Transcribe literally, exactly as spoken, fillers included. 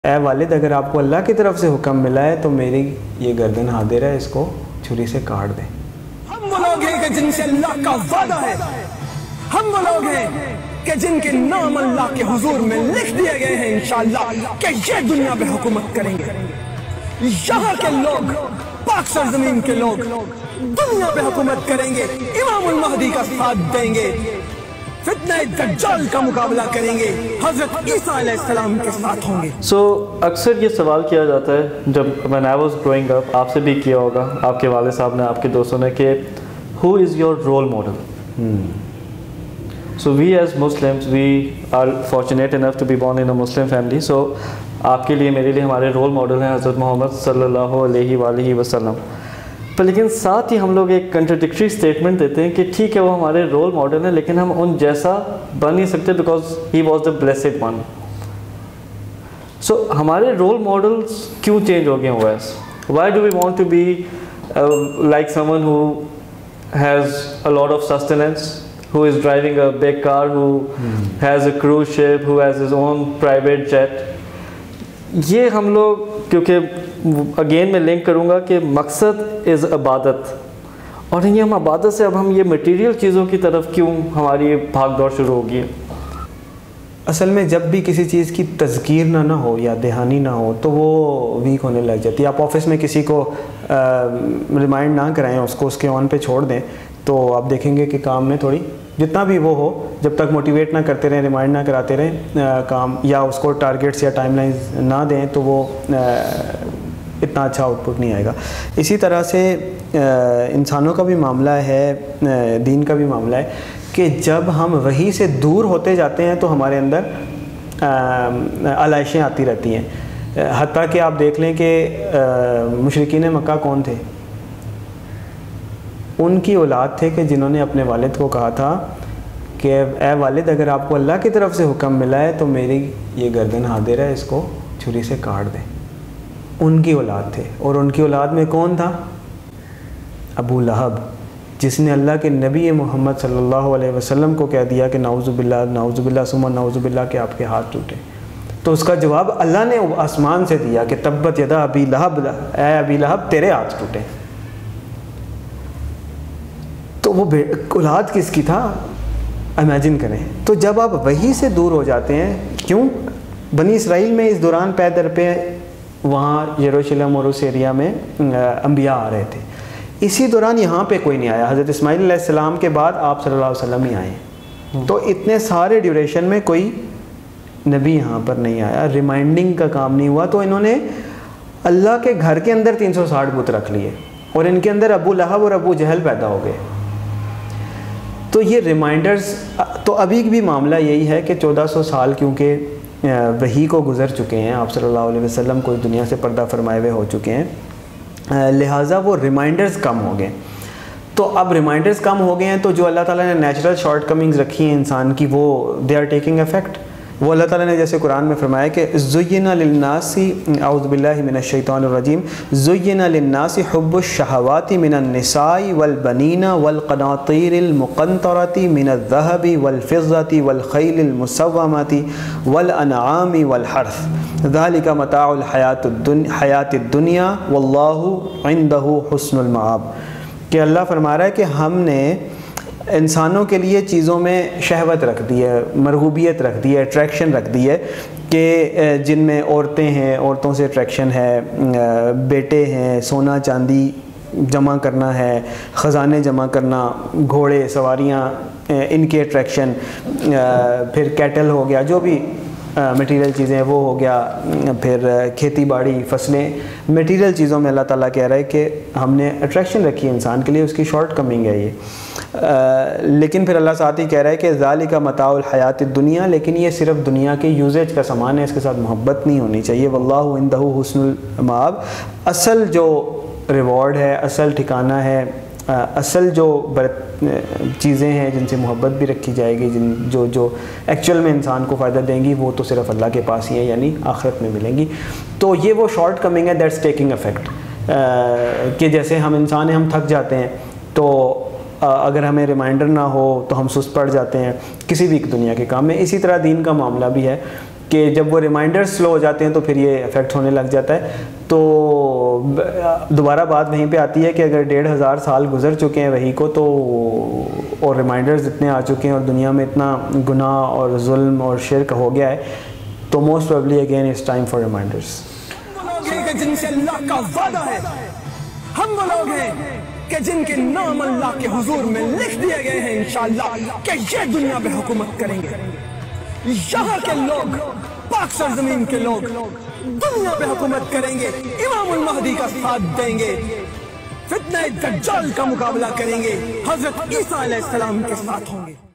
اے والد اگر آپ کو اللہ کی طرف سے حکم ملا ہے تو میری یہ گردن حاضر ہے، اس کو چھری سے کاٹ دیں۔ ہم وہ لوگ ہیں کہ جن سے اللہ کا وعدہ ہے، ہم وہ لوگ ہیں کہ جن کے نام اللہ کے حضور میں لکھ دیے گئے ہیں انشاءاللہ کہ یہ دنیا پہ حکومت کریں گے۔ یہاں کے لوگ، پاک سرزمین کے لوگ دنیا پہ حکومت کریں گے، امام المہدی کا ساتھ دیں گے، فتنہ دجال کا مقابلہ کریں گے، حضرت عیسیٰ علیہ السلام کے ساتھ ہوں گے۔ سو اکثر یہ سوال کیا جاتا ہے، جب when I was growing up، آپ سے بھی کیا ہوگا، آپ کے والد صاحب نے، آپ کے دوستوں نے، کہ who is your role model؟ So we as Muslims, we are fortunate enough to be born in a Muslim family. So آپ کے لیے، میرے لیے ہمارے رول ماڈل ہیں حضرت محمد صلی اللہ علیہ وآلہ وسلم۔ پر لیکن ساتھ ہی ہم لوگ ایک کنٹراڈکٹری اسٹیٹمنٹ دیتے ہیں کہ ٹھیک ہے وہ ہمارے رول ماڈل ہیں لیکن ہم ان جیسا بن نہیں سکتے because he was the blessed one. So ہمارے رول ماڈلس کیوں چینج ہو گئے ہیں ویس؟ Why do we want to be like someone who has a lot of sustenance, who is driving a big car, who hmm. has a cruise ship, who has his own private jet؟ یہ ہم لوگ، کیونکہ again میں link کروں گا کہ مقصد از عبادت، اور یہ ہم عبادت سے اب ہم یہ مٹیریل چیزوں کی طرف کیوں ہماری بھاگ دوڑ شروع ہوگی ہے؟ اصل میں جب بھی کسی چیز کی تذکیر نہ نہ ہو یا دہانی نہ ہو تو وہ ویک ہونے لگ جاتی ہے۔ آپ آفس میں کسی کو ریمائنڈ نہ کرائیں، اس کو اس کے آن پہ چھوڑ دیں تو آپ دیکھیں گے کہ کام میں تھوڑی، جتنا بھی وہ ہو، جب تک موٹیویٹ نہ کرتے رہیں، ریمائنڈ نہ کراتے رہیں کام، یا اس کو ٹارگیٹس یا ٹائم لائنز نہ دیں تو وہ اتنا اچھا آؤٹ پٹ نہیں آئے گا۔ اسی طرح سے انسانوں کا بھی معاملہ ہے، دین کا بھی معاملہ ہے کہ جب ہم وحی سے دور ہوتے جاتے ہیں تو ہمارے اندر علائشیں آتی رہتی ہیں۔ حتیٰ کہ آپ دیکھ لیں کہ مشرکین مکہ کون تھے؟ ان کی اولاد تھے کہ جنہوں نے اپنے والد کو کہا تھا کہ اے والد اگر آپ کو اللہ کی طرف سے حکم ملا ہے تو میری یہ گردن حاضر ہے، اس کو چھری سے کاٹ دیں۔ ان کی اولاد تھے، اور ان کی اولاد میں کون تھا؟ ابو لہب، جس نے اللہ کے نبی محمد صلی اللہ علیہ وسلم کو کہہ دیا کہ نعوذ باللہ نعوذ باللہ ثم نعوذ باللہ کہ آپ کے ہاتھ ٹوٹے۔ تو اس کا جواب اللہ نے آسمان سے دیا کہ تبت یدا ابی لہب، اے ابی لہب تیرے ہاتھ ٹوٹے۔ تو وہ اولاد کس کی تھا؟ امیجن کریں۔ تو جب آپ وحی سے دور ہو جاتے ہیں، کیوں؟ بنی اسرائیل میں اس دوران پے در پہ وہاں یروشلم اور اس ایریا میں انبیاء آ رہے تھے، اسی دوران یہاں پہ کوئی نہیں آیا۔ حضرت اسماعیل علیہ السلام کے بعد آپ صلی اللہ علیہ وسلم ہی آئے، تو اتنے سارے ڈیوریشن میں کوئی نبی یہاں پر نہیں آیا، ریمائنڈنگ کا کام نہیں ہوا۔ تو انہوں نے اللہ کے گھر کے اندر تین سو ساٹھ بت رکھ لیے، اور ان کے اندر ابو لہب اور ابو جہل پیدا ہو گئے۔ تو یہ ریمائنڈرز، تو ابھی بھی معاملہ یہی ہے کہ چودہ سو سال کیونکہ وحی کو گزر چکے ہیں، آپ صلی اللہ علیہ وسلم کو اس دنیا سے پردہ فرمائے ہوئے ہو چکے ہیں، لہٰذا وہ ریمائنڈرز کم ہو گئے۔ تو اب ریمائنڈرز کم ہو گئے ہیں تو جو اللہ تعالیٰ نے نیچرل شارٹ کمنگز رکھی ہیں انسان کی، وہ دے آر ٹیکنگ افیکٹ۔ وہ اللہ تعالیٰ نے جیسے قرآن میں فرمایا کہ زُيِّنَ لِلنَّاسِ اعوذ باللہ من الشیطان الرجیم زُيِّنَ لِلنَّاسِ حُبُّ الشَّهَوَاتِ مِنَ النِّسَاءِ وَالْبَنِينَ وَالْقَنَاطِيرِ الْمُقَنطَرَةِ مِنَ الذَّهَبِ وَالْفِضَّةِ وَالْخَيْلِ الْمُسَوَّمَةِ وَالْأَنْعَامِ وَالْحَرْثِ ذَلِكَ مَتَاعُ الْحَيَاةِ الدُّنْيَا وَاللَّهُ عِنْدَهُ حُسْنُ الْمَآبِ۔ کہ اللہ فرما رہا ہے کہ ہم نے انسانوں کے لیے چیزوں میں شہوت رکھ دی ہے، مرغوبیت رکھ دی ہے، اٹریکشن رکھ دی ہے، کہ جن میں عورتیں ہیں، عورتوں سے اٹریکشن ہے، بیٹے ہیں، سونا چاندی جمع کرنا ہے، خزانے جمع کرنا، گھوڑے سواریاں، ان کے اٹریکشن، پھر کیٹل ہو گیا، جو بھی میٹیریل چیزیں وہ ہو گیا، پھر کھیتی باڑی فصلیں، میٹیریل چیزوں میں اللہ تعالیٰ کہہ رہا ہے کہ ہم نے اٹریکشن رکھی ہے انسان کے لیے، اس کی شارٹ کمنگ ہے یہ۔ لیکن پھر اللہ ساتھ ہی کہہ رہا ہے کہ ذالک متاع الحیات الدنیا، لیکن یہ صرف دنیا کے یوزیج کا سامان ہے، اس کے ساتھ محبت نہیں ہونی چاہیے۔ واللہ عندہ حسن المآب، اصل جو ریوارڈ ہے، اصل ٹھکانہ ہے، اصل جو چیزیں ہیں جن سے محبت بھی رکھی جائے گی، جن جو جو ایکچوئل میں انسان کو فائدہ دیں گی، وہ تو صرف اللہ کے پاس ہی ہیں، یعنی آخرت میں ملیں گی۔ تو یہ وہ شارٹ کمنگ ہے دیٹس ٹیکنگ افیکٹ، کہ جیسے ہم انسان ہیں، ہم تھک جاتے ہیں، تو اگر ہمیں ریمائنڈر نہ ہو تو ہم سست پڑ جاتے ہیں کسی بھی دنیا کے کام میں۔ اسی طرح دین کا معاملہ بھی ہے کہ جب وہ ریمائنڈر سلو ہو جاتے ہیں تو پھر یہ افیکٹ ہونے لگ جاتا ہے. تو دوبارہ بات وہیں پہ آتی ہے کہ اگر ڈیڑھ ہزار سال گزر چکے ہیں وحی کو تو اور ریمائنڈرز اتنے آ چکے ہیں اور دنیا میں اتنا گناہ اور ظلم اور شرک ہو گیا ہے تو most probably again it's time for reminders. جن سے اللہ کا وعدہ ہے, ہم وہ لوگ ہیں کہ جن کے نام اللہ کے حضور میں لکھ دیے گئے ہیں انشاءاللہ کہ یہ دنیا پہ حکومت کریں گے. یہاں کے لوگ, پاک سرزمین کے لوگ دنیا پہ حکومت کریں گے, امام المہدی کا ساتھ دیں گے, فتنہ دجال کا مقابلہ کریں گے, حضرت عیسیٰ علیہ السلام کے ساتھ ہوں گے.